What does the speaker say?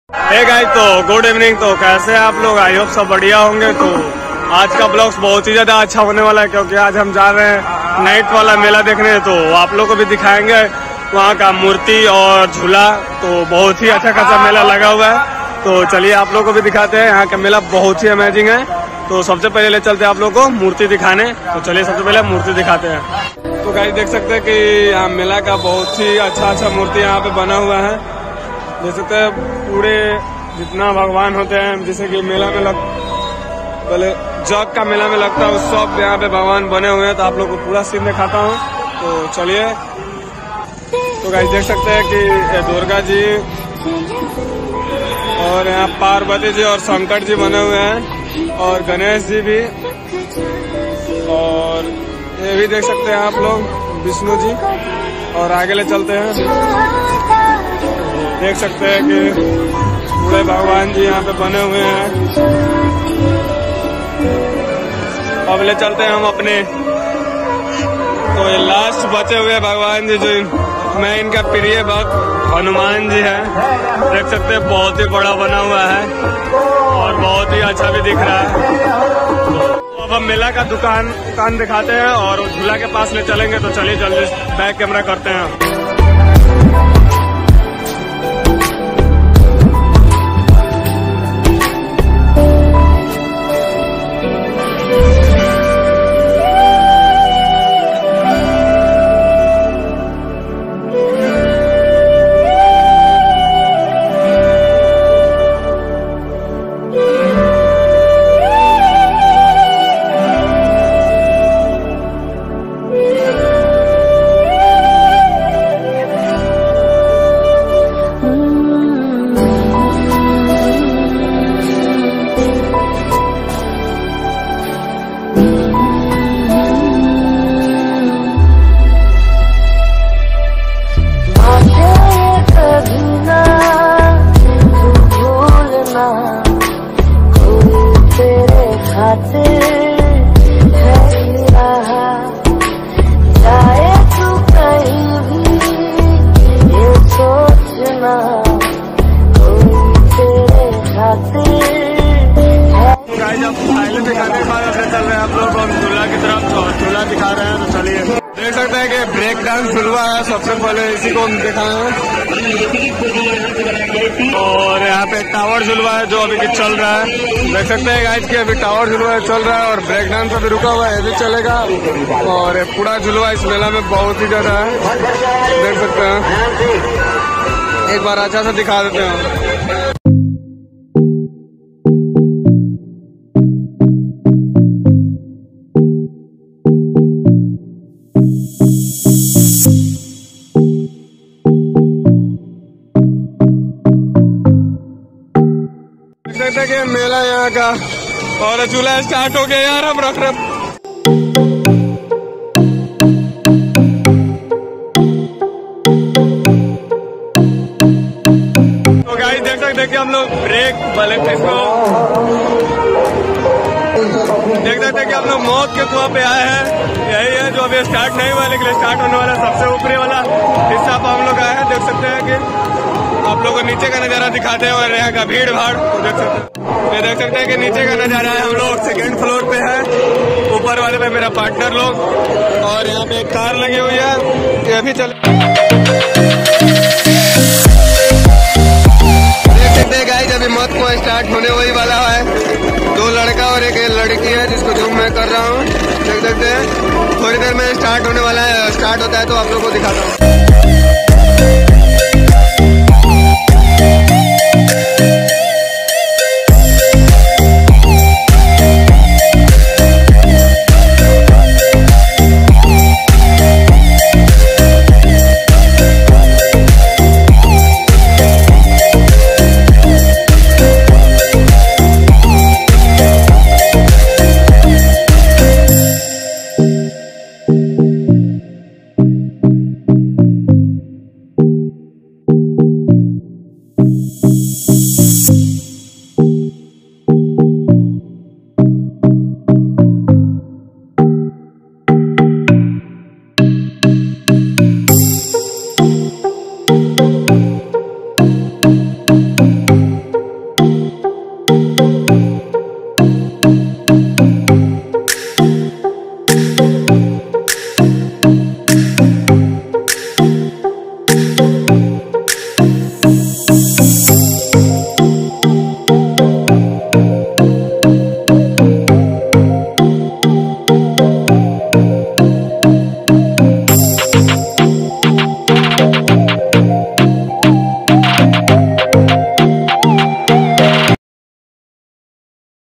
हे guys, तो good evening. तो कैसे हैं आप लोग? आई होप सब बढ़िया होंगे। तो आज का ब्लॉग्स बहुत ही ज्यादा अच्छा होने वाला है, क्योंकि आज हम जा रहे हैं नाइट वाला मेला देखने। तो आप लोग को भी दिखाएंगे वहाँ का मूर्ति और झूला। तो बहुत ही अच्छा खासा मेला लगा हुआ है। तो चलिए आप लोग को भी दिखाते हैं। यहाँ का मेला बहुत ही अमेजिंग है। तो सबसे पहले ले चलते हैं आप लोग को मूर्ति दिखाने। तो चलिए सबसे पहले मूर्ति दिखाते हैं। तो गाइस देख सकते हैं कि यहाँ मेला का बहुत ही अच्छा मूर्ति यहाँ पे बना हुआ है। देख सकते हैं पूरे जितना भगवान होते हैं, जैसे कि मेला में पहले जग का मेला में लगता है, उस सब यहाँ पे भगवान बने हुए हैं। तो आप लोग को पूरा सीन दिखाता हूँ। तो चलिए। तो गाइस देख सकते हैं कि दुर्गा जी और यहाँ पार्वती जी और शंकर जी बने हुए हैं, और गणेश जी भी, और ये भी देख सकते हैं आप लोग विष्णु जी। और आगे ले चलते हैं। देख सकते हैं कि पूरे भगवान जी यहाँ पे बने हुए हैं। अब ले चलते हैं हम अपने। तो ये लास्ट बचे हुए भगवान जी, जो मैं इनका प्रिय भक्त हनुमान जी है। देख सकते हैं बहुत ही बड़ा बना हुआ है और बहुत ही अच्छा भी दिख रहा है। तो अब हम मेला का दुकान दिखाते हैं और झूला के पास ले चलेंगे। तो चलिए जल्दी बैक कैमरा करते हैं। झूला दिखा रहे हैं। तो चलिए देख सकते हैं कि ब्रेक डांस झुलवा है। सबसे पहले इसी को हम दिखाए हैं। और यहाँ पे टावर झुलवा है जो अभी चल रहा है। देख सकते हैं गाइस कि अभी टावर झुलवा चल रहा है और ब्रेक डांस अभी रुका हुआ है, ये भी चलेगा। और पूरा झुलवा इस मेला में बहुत ही ज्यादा है, देख सकते हैं। एक बार अच्छा सा दिखा देते हैं। देखिए मेला यहाँ का, और झूला स्टार्ट हो गया यार। हम रख रहे तो गाइस देख सकते हैं कि हम लोग ब्रेक वाले इसको देख सकते हैं कि हम लोग मौत के कुआं पे आए हैं। यही है जो अभी स्टार्ट नहीं हुआ, लेकिन स्टार्ट होने वाला सबसे ऊपरी वाला हिस्सा पर हम लोग आए हैं। देख सकते हैं कि आप लोगों को नीचे का नजारा दिखाते हैं और यहाँ का भीड़ भाड़ देख सकते हैं। ये देख सकते हैं कि नीचे का नजारा है। हम लोग सेकेंड फ्लोर पे है, ऊपर वाले पे मेरा पार्टनर लोग, और यहाँ पे एक कार लगी हुई है, ये भी चले। देख सकते हैं गाइस अभी मौत को स्टार्ट होने वही वाला है। 2 लड़का और एक लड़की है जिसको जूम मैं कर रहा हूँ। देख सकते हैं थोड़ी देर में स्टार्ट होने वाला है। स्टार्ट होता है तो आप लोग को दिखाता हूँ।